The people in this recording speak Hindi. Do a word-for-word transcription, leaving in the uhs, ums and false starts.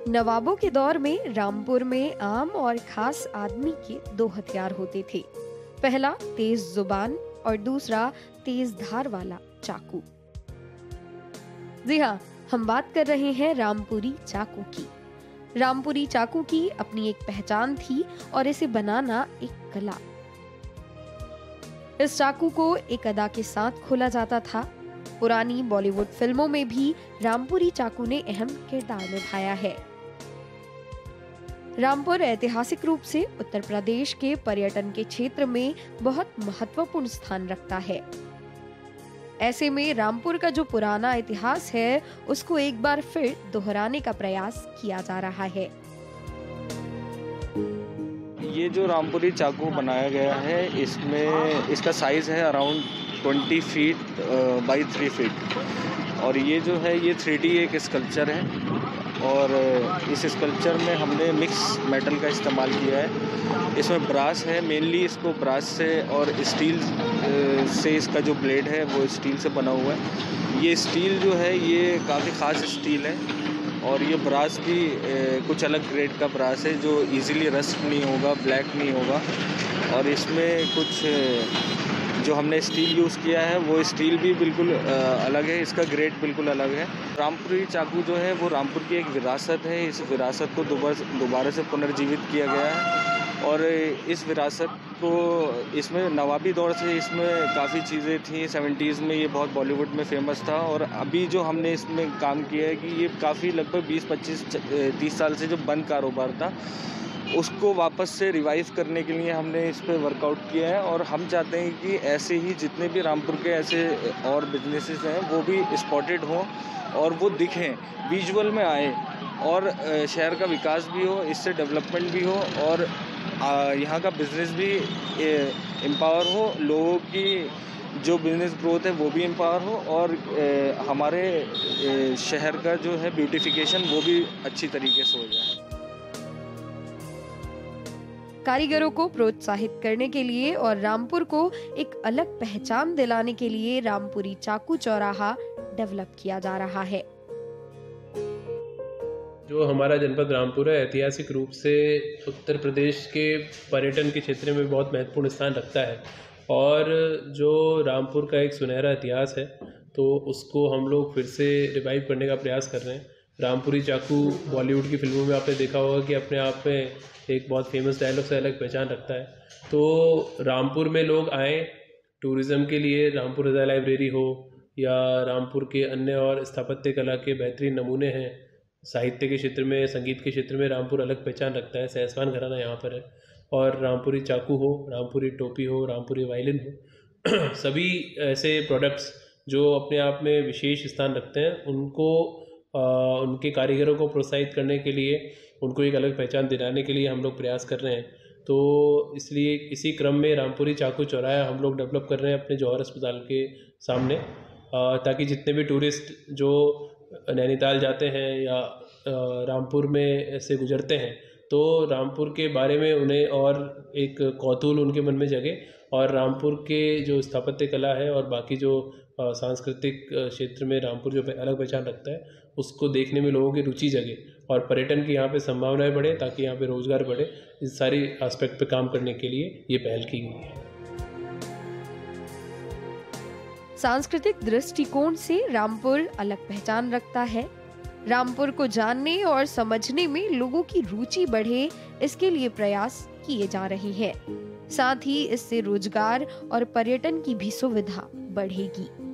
नवाबों के दौर में रामपुर में आम और खास आदमी के दो हथियार होते थे। पहला तेज जुबान और दूसरा तेज धार वाला चाकू। जी हाँ, हम बात कर रहे हैं रामपुरी चाकू की। रामपुरी चाकू की अपनी एक पहचान थी और इसे बनाना एक कला। इस चाकू को एक अदा के साथ खोला जाता था। पुरानी बॉलीवुड फिल्मों में भी रामपुरी चाकू ने अहम किरदार निभाया है। रामपुर ऐतिहासिक रूप से उत्तर प्रदेश के पर्यटन के क्षेत्र में बहुत महत्वपूर्ण स्थान रखता है। ऐसे में रामपुर का जो पुराना इतिहास है, उसको एक बार फिर दोहराने का प्रयास किया जा रहा है। ये जो रामपुरी चाकू बनाया गया है, इसमें इसका साइज है around twenty feet by three feet और ये जो है ये थ्री डी एक स्कल्पचर है और इस स्कल्पचर में हमने मिक्स मेटल का इस्तेमाल किया है। इसमें ब्रास है, मेनली इसको ब्रास से और स्टील से इसका जो ब्लेड है वो स्टील से बना हुआ है। ये स्टील जो है ये काफ़ी ख़ास स्टील है और ये ब्रास भी कुछ अलग ग्रेड का ब्रास है जो इजीली रस्ट नहीं होगा, ब्लैक नहीं होगा। और इसमें कुछ जो हमने स्टील यूज़ किया है वो स्टील भी बिल्कुल अलग है, इसका ग्रेड बिल्कुल अलग है। रामपुरी चाकू जो है वो रामपुर की एक विरासत है। इस विरासत को दोबारा दोबारा से पुनर्जीवित किया गया है और इस विरासत को इसमें नवाबी दौर से इसमें काफ़ी चीज़ें थी। सेवेंटीज़ में ये बहुत बॉलीवुड में फेमस था और अभी जो हमने इसमें काम किया है कि ये काफ़ी लगभग बीस पच्चीस तीस साल से जो बंद कारोबार था उसको वापस से रिवाइव करने के लिए हमने इस पर वर्कआउट किया है और हम चाहते हैं कि ऐसे ही जितने भी रामपुर के ऐसे और बिजनेसेस हैं वो भी स्पॉटेड हों और वो दिखें, विजुअल में आए और शहर का विकास भी हो, इससे डेवलपमेंट भी हो और यहाँ का बिजनेस भी एम्पावर हो, लोगों की जो बिजनेस ग्रोथ है वो भी एम्पावर हो और हमारे शहर का जो है ब्यूटिफिकेशन वो भी अच्छी तरीके से हो जाए। कारीगरों को प्रोत्साहित करने के लिए और रामपुर को एक अलग पहचान दिलाने के लिए रामपुरी चाकू चौराहा डेवलप किया जा रहा है। जो हमारा जनपद रामपुर है ऐतिहासिक रूप से उत्तर प्रदेश के पर्यटन के क्षेत्र में बहुत महत्वपूर्ण स्थान रखता है और जो रामपुर का एक सुनहरा इतिहास है तो उसको हम लोग फिर से रिवाइव करने का प्रयास कर रहे हैं। रामपुरी चाकू बॉलीवुड की फिल्मों में आपने देखा होगा कि अपने आप में एक बहुत फेमस डायलॉग से अलग पहचान रखता है। तो रामपुर में लोग आए टूरिज़्म के लिए, रामपुर हृदय लाइब्रेरी हो या रामपुर के अन्य और स्थापत्य कला के बेहतरीन नमूने हैं। साहित्य के क्षेत्र में, संगीत के क्षेत्र में रामपुर अलग पहचान रखता है। सहसवान घराना यहाँ पर है और रामपुरी चाकू हो, रामपुरी टोपी हो, रामपुरी वायलिन हो सभी ऐसे प्रोडक्ट्स जो अपने आप में विशेष स्थान रखते हैं, उनको आ, उनके कारीगरों को प्रोत्साहित करने के लिए, उनको एक अलग पहचान दिलाने के लिए हम लोग प्रयास कर रहे हैं। तो इसलिए इसी क्रम में रामपुरी चाकू चौराहा हम लोग डेवलप कर रहे हैं अपने जौहर अस्पताल के सामने, ताकि जितने भी टूरिस्ट जो नैनीताल जाते हैं या रामपुर में से गुजरते हैं तो रामपुर के बारे में उन्हें और एक कौतूहल उनके मन में जगे और रामपुर के जो स्थापत्य कला है और बाकी जो सांस्कृतिक क्षेत्र में रामपुर जो अलग पहचान रखता है उसको देखने में लोगों की रुचि जगे और पर्यटन की यहाँ पे संभावनाएं बढ़े ताकि यहाँ पे रोजगार बढ़े। इस सारी एस्पेक्ट पे काम करने के लिए ये पहल की गई है। सांस्कृतिक दृष्टिकोण से रामपुर अलग पहचान रखता है। रामपुर को जानने और समझने में लोगों की रुचि बढ़े, इसके लिए प्रयास किए जा रहे हैं। साथ ही इससे रोजगार और पर्यटन की भी सुविधा बढ़ेगी।